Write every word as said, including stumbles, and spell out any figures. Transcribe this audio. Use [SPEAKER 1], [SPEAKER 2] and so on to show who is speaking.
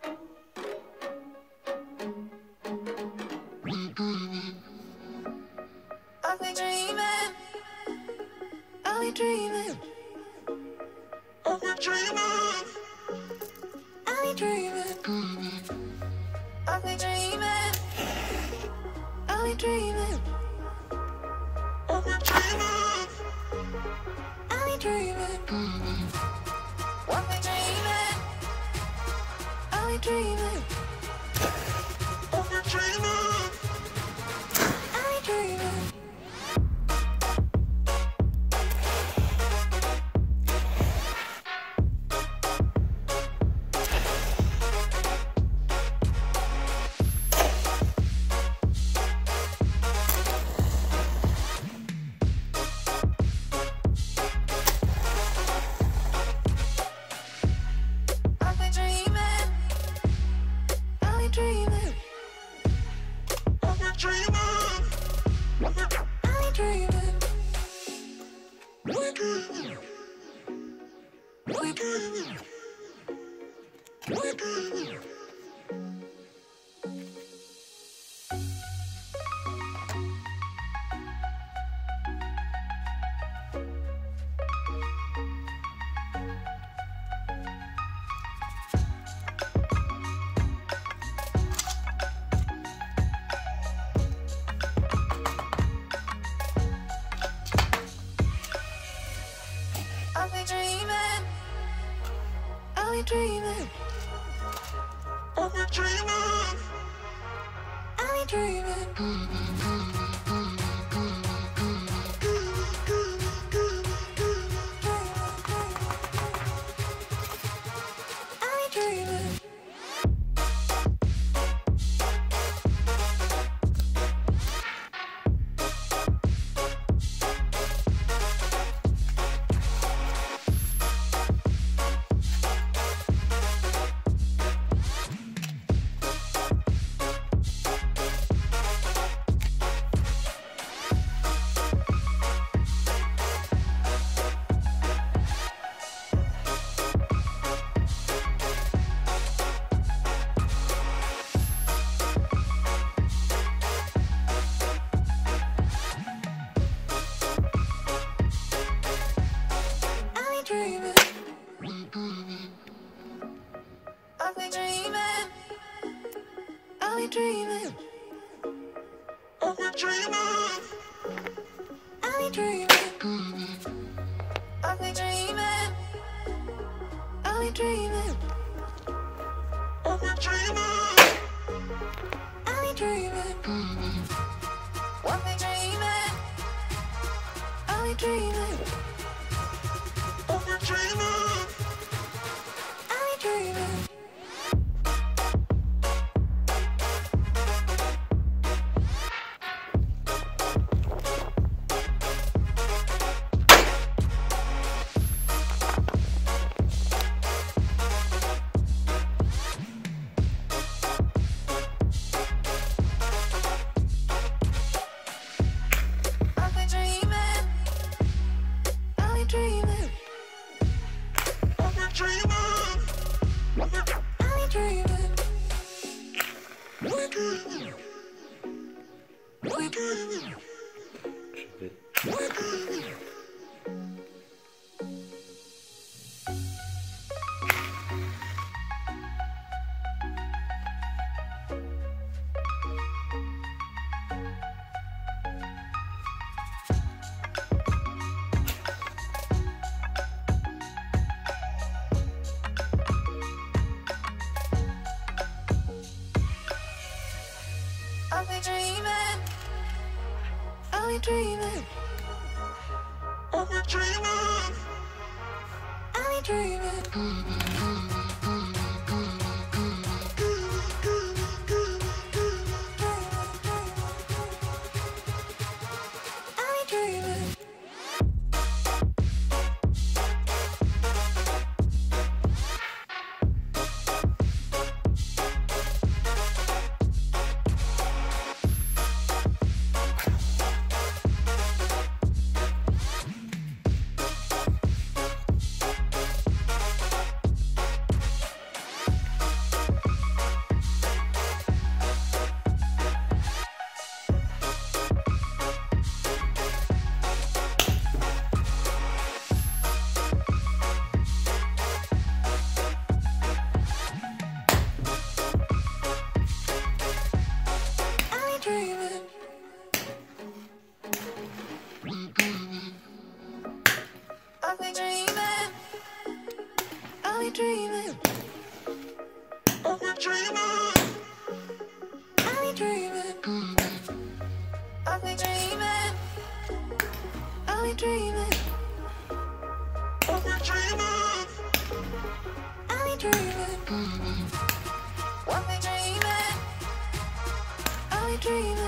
[SPEAKER 1] I'll be dreaming, I'll be dreaming, I'll be dreaming, I'll be dreaming, I'll be dreaming, I'll be dreaming, I'll be dreaming, I'll be dreaming, I'll be dreaming, I'll be dreaming, I'll be dreaming, I'll be dreaming. I'll be dreaming, I'll be dreaming, I'll be dreaming, I'll be dreaming, I'll be dreaming. I'll be dreaming, I'll be dreaming, I'll be dreaming, I'll be dreaming, I'll be dreaming, I'll be dreaming, I'll be dreaming, I'll be dreaming, I'll be dreaming, I'll be dreaming, I'll be dreaming. I'll be dreaming, I'll be dreaming, I'll be dreaming, I'll be dreaming. Are we dreaming? Are we dreaming? Are we dreaming? Are we dreaming? Are we dreaming? Are we dreaming? Are we dreaming? Are we dreaming? Are we dreaming?